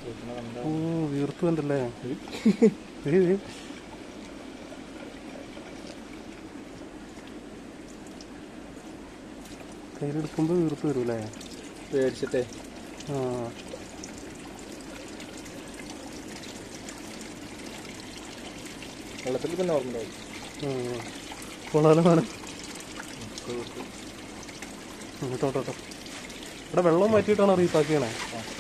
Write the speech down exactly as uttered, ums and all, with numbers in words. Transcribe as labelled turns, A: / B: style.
A: ഓ വീർത്ത് കണ്ടല്ലേ. കയ്യിലെടുക്കുമ്പോ വീർത്ത് വരൂല്ലേ
B: പേടിച്ചിട്ടേ.
A: ആ
B: വെള്ളത്തിൽ പിന്നെ നോർമലായി
A: കൊള്ളാലോ സാധനം. കേട്ടോ കേട്ടോ ഇവിടെ വെള്ളം മാറ്റിയിട്ടാണ് റീപ്പാക്ക് ചെയ്യണേ.